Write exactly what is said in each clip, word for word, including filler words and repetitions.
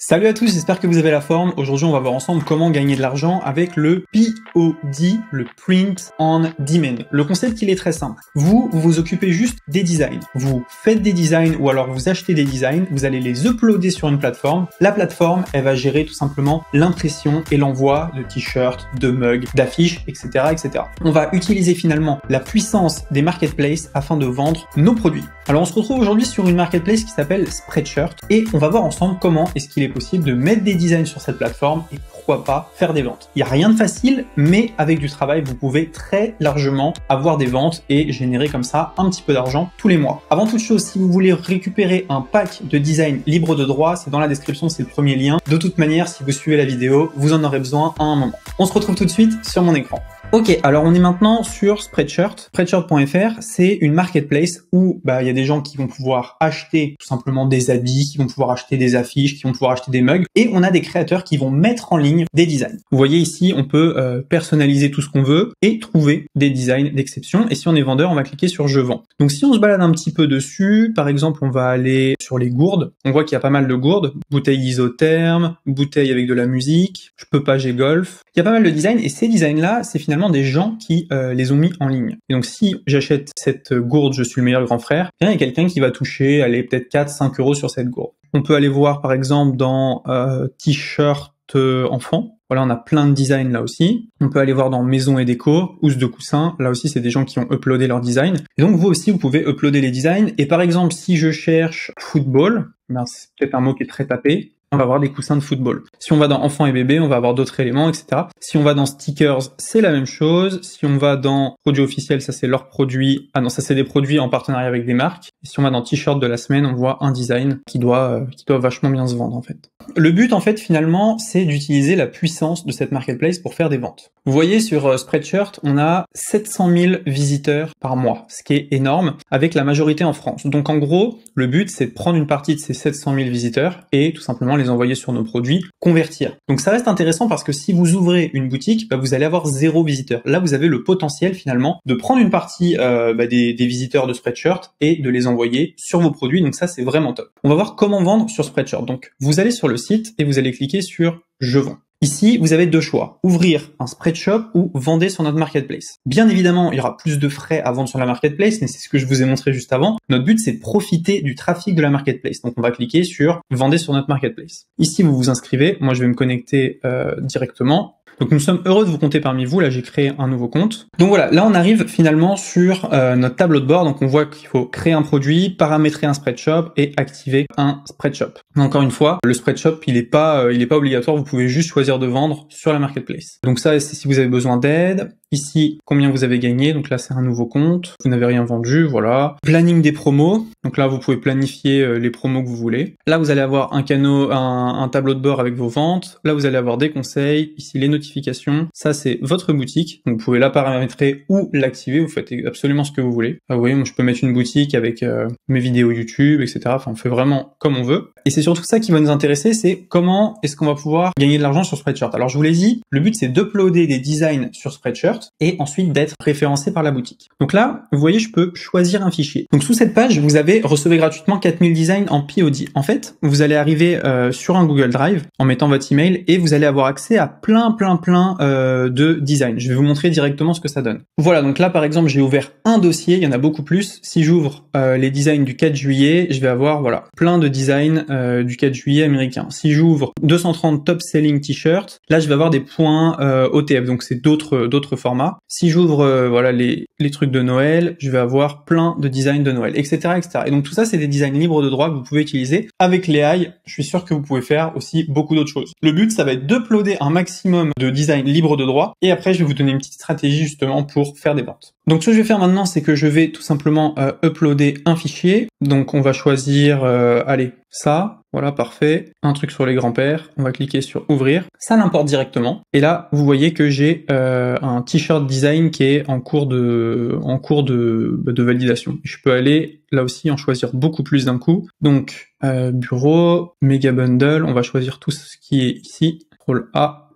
Salut à tous, j'espère que vous avez la forme. Aujourd'hui, on va voir ensemble comment gagner de l'argent avec le P O D, le Print on Demand. Le concept, il est très simple. Vous, vous vous occupez juste des designs. Vous faites des designs ou alors vous achetez des designs, vous allez les uploader sur une plateforme. La plateforme, elle va gérer tout simplement l'impression et l'envoi de t-shirts, de mugs, d'affiches, et cetera, et cetera. On va utiliser finalement la puissance des marketplaces afin de vendre nos produits. Alors, on se retrouve aujourd'hui sur une marketplace qui s'appelle Spreadshirt et on va voir ensemble comment est-ce qu'il est possible de mettre des designs sur cette plateforme et pourquoi pas faire des ventes. Il n'y a rien de facile, mais avec du travail, vous pouvez très largement avoir des ventes et générer comme ça un petit peu d'argent tous les mois. Avant toute chose, si vous voulez récupérer un pack de design libre de droit, c'est dans la description, c'est le premier lien. De toute manière, si vous suivez la vidéo, vous en aurez besoin à un moment. On se retrouve tout de suite sur mon écran. Ok, alors on est maintenant sur Spreadshirt. Spreadshirt point F R, c'est une marketplace où bah il y a des gens qui vont pouvoir acheter tout simplement des habits, qui vont pouvoir acheter des affiches, qui vont pouvoir acheter des mugs, et on a des créateurs qui vont mettre en ligne des designs. Vous voyez ici, on peut euh, personnaliser tout ce qu'on veut et trouver des designs d'exception. Et si on est vendeur, on va cliquer sur Je vends. Donc si on se balade un petit peu dessus, par exemple, on va aller sur les gourdes. On voit qu'il y a pas mal de gourdes, bouteilles isothermes, bouteilles avec de la musique, je peux pas, j'ai golf. Il y a pas mal de designs et ces designs-là, c'est finalement des gens qui euh, les ont mis en ligne. Et donc si j'achète cette gourde, je suis le meilleur grand frère, bien, il y a quelqu'un qui va toucher, allez, peut-être quatre à cinq euros sur cette gourde. On peut aller voir par exemple dans euh, t-shirt euh, enfant. Voilà, on a plein de designs là aussi. On peut aller voir dans maison et déco, housse de coussin. Là aussi, c'est des gens qui ont uploadé leur design. Et donc vous aussi, vous pouvez uploader les designs. Et par exemple, si je cherche football, ben, c'est peut-être un mot qui est très tapé. On va avoir des coussins de football. Si on va dans enfants et bébés, on va avoir d'autres éléments, et cetera. Si on va dans stickers, c'est la même chose. Si on va dans produits officiels, ça c'est leurs produits. Ah non, ça c'est des produits en partenariat avec des marques. Et si on va dans t-shirt de la semaine, on voit un design qui doit, euh, qui doit vachement bien se vendre en fait. Le but en fait finalement, c'est d'utiliser la puissance de cette marketplace pour faire des ventes. Vous voyez sur euh, Spreadshirt, on a sept cent mille visiteurs par mois, ce qui est énorme, avec la majorité en France. Donc en gros, le but c'est de prendre une partie de ces sept cent mille visiteurs et tout simplement les envoyer sur nos produits, convertir. Donc ça reste intéressant parce que si vous ouvrez une boutique, bah, vous allez avoir zéro visiteur. Là, vous avez le potentiel finalement de prendre une partie euh, bah, des, des visiteurs de Spreadshirt et de les envoyer sur vos produits. Donc ça, c'est vraiment top. On va voir comment vendre sur Spreadshirt. Donc vous allez sur le site et vous allez cliquer sur Je vends. Ici, vous avez deux choix. Ouvrir un Spreadshop ou vendre sur notre marketplace. Bien évidemment, il y aura plus de frais à vendre sur la marketplace, mais c'est ce que je vous ai montré juste avant. Notre but, c'est de profiter du trafic de la marketplace. Donc, on va cliquer sur vendre sur notre marketplace. Ici, vous vous inscrivez. Moi, je vais me connecter euh, directement. Donc nous sommes heureux de vous compter parmi vous. Là, j'ai créé un nouveau compte. Donc voilà, là on arrive finalement sur euh, notre tableau de bord. Donc on voit qu'il faut créer un produit, paramétrer un Spreadshop et activer un Spreadshop. Encore une fois, le Spreadshop, il est pas, euh, il est pas obligatoire. Vous pouvez juste choisir de vendre sur la marketplace. Donc ça, c'est si vous avez besoin d'aide. Ici, combien vous avez gagné. Donc là, c'est un nouveau compte. Vous n'avez rien vendu, voilà. Planning des promos. Donc là, vous pouvez planifier euh, les promos que vous voulez. Là, vous allez avoir un canot, un, un tableau de bord avec vos ventes. Là, vous allez avoir des conseils. Ici, les notifications. Ça, c'est votre boutique. Donc, vous pouvez la paramétrer ou l'activer. Vous faites absolument ce que vous voulez. Ah, vous voyez, moi, je peux mettre une boutique avec euh, mes vidéos YouTube, et cetera. Enfin, on fait vraiment comme on veut. Et c'est surtout ça qui va nous intéresser, c'est comment est-ce qu'on va pouvoir gagner de l'argent sur Spreadshirt. Alors, je vous l'ai dit, le but, c'est d'uploader des designs sur Spreadshirt et ensuite d'être référencé par la boutique. Donc là, vous voyez, je peux choisir un fichier. Donc sous cette page, vous avez recevez gratuitement quatre mille designs en P O D. En fait, vous allez arriver euh, sur un Google Drive en mettant votre email et vous allez avoir accès à plein, plein, plein euh, de designs. Je vais vous montrer directement ce que ça donne. Voilà, donc là, par exemple, j'ai ouvert un dossier, il y en a beaucoup plus. Si j'ouvre euh, les designs du quatre juillet, je vais avoir, voilà, plein de designs euh, du quatre juillet américain. Si j'ouvre deux cent trente top selling t-shirts, là, je vais avoir des points euh, O T F, donc c'est d'autres d'autres formats. Si j'ouvre euh, voilà les, les trucs de Noël, je vais avoir plein de designs de Noël, et cetera, et cetera. Et donc tout ça, c'est des designs libres de droit que vous pouvez utiliser. Avec les A I, je suis sûr que vous pouvez faire aussi beaucoup d'autres choses. Le but, ça va être d'uploader un maximum de designs libres de droit. Et après, je vais vous donner une petite stratégie justement pour faire des ventes. Donc ce que je vais faire maintenant, c'est que je vais tout simplement euh, uploader un fichier. Donc on va choisir, euh, allez, ça. Voilà, parfait. Un truc sur les grands-pères. On va cliquer sur ouvrir. Ça l'importe directement. Et là, vous voyez que j'ai euh, un t-shirt design qui est en cours de, en cours de, de validation. Je peux aller là aussi en choisir beaucoup plus d'un coup. Donc, euh, bureau, méga bundle. On va choisir tout ce qui est ici. Contrôle A.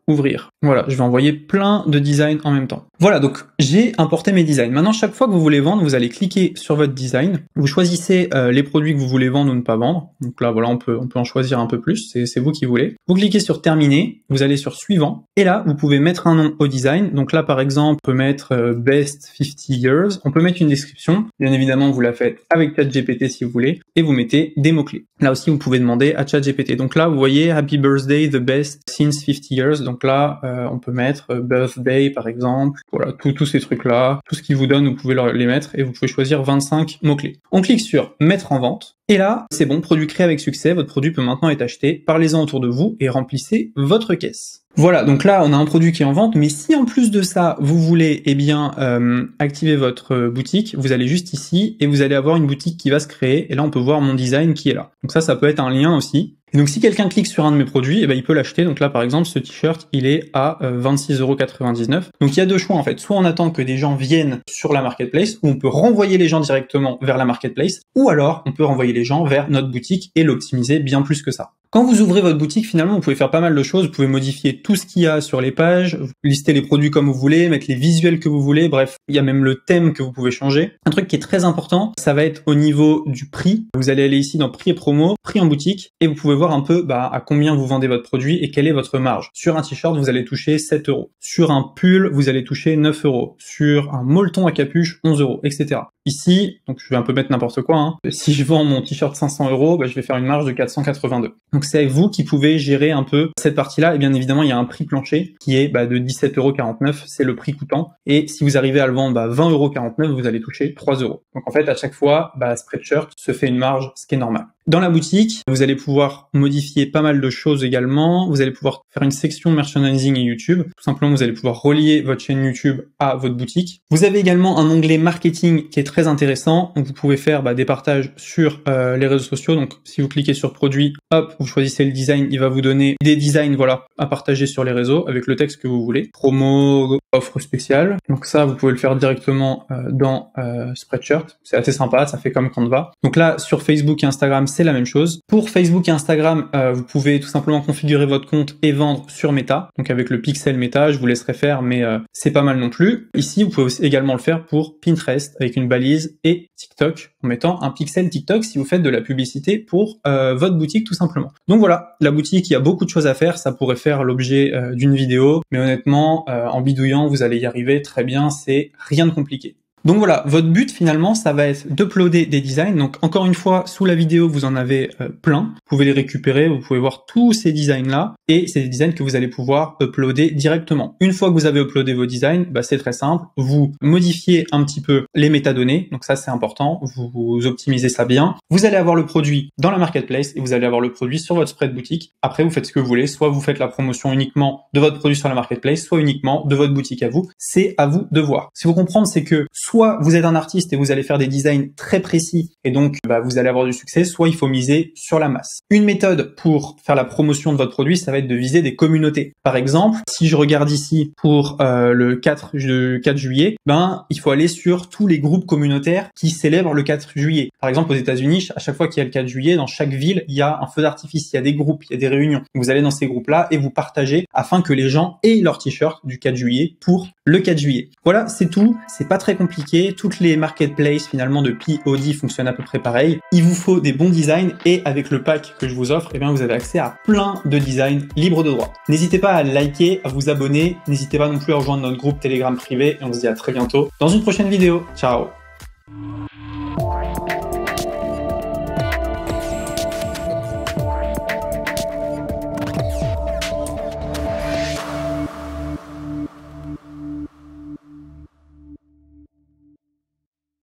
ouvrir. Voilà, je vais envoyer plein de designs en même temps. Voilà, donc j'ai importé mes designs. Maintenant, chaque fois que vous voulez vendre, vous allez cliquer sur votre design. Vous choisissez euh, les produits que vous voulez vendre ou ne pas vendre. Donc là, voilà, on peut, on peut en choisir un peu plus. C'est vous qui voulez. Vous cliquez sur terminer. Vous allez sur suivant. Et là, vous pouvez mettre un nom au design. Donc là, par exemple, on peut mettre euh, best cinquante years. On peut mettre une description. Bien évidemment, vous la faites avec ChatGPT si vous voulez. Et vous mettez des mots-clés. Là aussi, vous pouvez demander à ChatGPT. Donc là, vous voyez, Happy Birthday, the best since cinquante years. Donc là, euh, on peut mettre euh, birthday, par exemple. Voilà, tous ces trucs-là. Tout ce qu'il vous donne, vous pouvez les mettre et vous pouvez choisir vingt-cinq mots-clés. On clique sur mettre en vente. Et là, c'est bon, produit créé avec succès. Votre produit peut maintenant être acheté. Parlez-en autour de vous et remplissez votre caisse. Voilà, donc là, on a un produit qui est en vente, mais si en plus de ça, vous voulez eh bien euh, activer votre boutique, vous allez juste ici et vous allez avoir une boutique qui va se créer. Et là, on peut voir mon design qui est là. Donc ça, ça peut être un lien aussi. Et donc si quelqu'un clique sur un de mes produits, eh ben, il peut l'acheter. Donc là, par exemple, ce t-shirt, il est à euh, vingt-six euros quatre-vingt-dix-neuf. Donc il y a deux choix en fait. Soit on attend que des gens viennent sur la marketplace, ou on peut renvoyer les gens directement vers la marketplace, ou alors on peut renvoyer les gens vers notre boutique et l'optimiser bien plus que ça. Quand vous ouvrez votre boutique, finalement, vous pouvez faire pas mal de choses. Vous pouvez modifier tout ce qu'il y a sur les pages, lister les produits comme vous voulez, mettre les visuels que vous voulez. Bref, il y a même le thème que vous pouvez changer. Un truc qui est très important, ça va être au niveau du prix. Vous allez aller ici dans prix et promo, prix en boutique, et vous pouvez voir un peu bah, à combien vous vendez votre produit et quelle est votre marge. Sur un t-shirt, vous allez toucher sept euros. Sur un pull, vous allez toucher neuf euros. Sur un molleton à capuche, onze euros, et cetera. Ici, donc je vais un peu mettre n'importe quoi, hein. Si je vends mon t-shirt cinq cents euros, bah, je vais faire une marge de quatre cent quatre-vingt-deux. Donc c'est vous qui pouvez gérer un peu cette partie-là. Et bien évidemment, il y a un prix plancher qui est bah, de dix-sept euros quarante-neuf, c'est le prix coûtant. Et si vous arrivez à le vendre bah, vingt euros quarante-neuf, vous allez toucher trois euros. Donc en fait, à chaque fois, bah, Spreadshirt se fait une marge, ce qui est normal. Dans la boutique, vous allez pouvoir modifier pas mal de choses également. Vous allez pouvoir faire une section merchandising et YouTube. Tout simplement, vous allez pouvoir relier votre chaîne YouTube à votre boutique. Vous avez également un onglet marketing qui est très intéressant. Donc, vous pouvez faire bah, des partages sur euh, les réseaux sociaux. Donc, si vous cliquez sur produit, hop, vous choisissez le design. Il va vous donner des designs, voilà, à partager sur les réseaux avec le texte que vous voulez. Promo, offre spéciale. Donc ça, vous pouvez le faire directement euh, dans euh, Spreadshirt. C'est assez sympa, ça fait comme Canva. Donc là, sur Facebook et Instagram, c'est la même chose. Pour Facebook et Instagram, euh, vous pouvez tout simplement configurer votre compte et vendre sur Meta. Donc avec le pixel Meta, je vous laisserai faire, mais euh, c'est pas mal non plus. Ici, vous pouvez également le faire pour Pinterest avec une balise et TikTok en mettant un pixel TikTok si vous faites de la publicité pour euh, votre boutique tout simplement. Donc voilà, la boutique, il y a beaucoup de choses à faire. Ça pourrait faire l'objet euh, d'une vidéo, mais honnêtement, euh, en bidouillant, vous allez y arriver très bien. C'est rien de compliqué. Donc voilà, votre but finalement, ça va être d'uploader des designs. Donc encore une fois, sous la vidéo, vous en avez euh, plein. Vous pouvez les récupérer, vous pouvez voir tous ces designs-là. Et c'est des designs que vous allez pouvoir uploader directement. Une fois que vous avez uploadé vos designs, bah, c'est très simple. Vous modifiez un petit peu les métadonnées. Donc ça, c'est important. Vous, vous optimisez ça bien. Vous allez avoir le produit dans la marketplace et vous allez avoir le produit sur votre spread boutique. Après, vous faites ce que vous voulez. Soit vous faites la promotion uniquement de votre produit sur la marketplace, soit uniquement de votre boutique à vous. C'est à vous de voir. Ce qu'il faut comprendre, c'est que soit vous êtes un artiste et vous allez faire des designs très précis et donc bah, vous allez avoir du succès, soit il faut miser sur la masse. Une méthode pour faire la promotion de votre produit, ça va être de viser des communautés. Par exemple, si je regarde ici pour euh, le quatre juillet, ben il faut aller sur tous les groupes communautaires qui célèbrent le quatre juillet. Par exemple, aux États-Unis, à chaque fois qu'il y a le quatre juillet, dans chaque ville, il y a un feu d'artifice, il y a des groupes, il y a des réunions. Vous allez dans ces groupes-là et vous partagez afin que les gens aient leur t-shirt du quatre juillet pour le quatre juillet. Voilà, c'est tout. C'est pas très compliqué. Toutes les marketplaces finalement de P O D fonctionnent à peu près pareil. Il vous faut des bons designs et avec le pack que je vous offre, eh bien vous avez accès à plein de designs libres de droit. N'hésitez pas à liker, à vous abonner. N'hésitez pas non plus à rejoindre notre groupe Telegram privé et on se dit à très bientôt dans une prochaine vidéo. Ciao!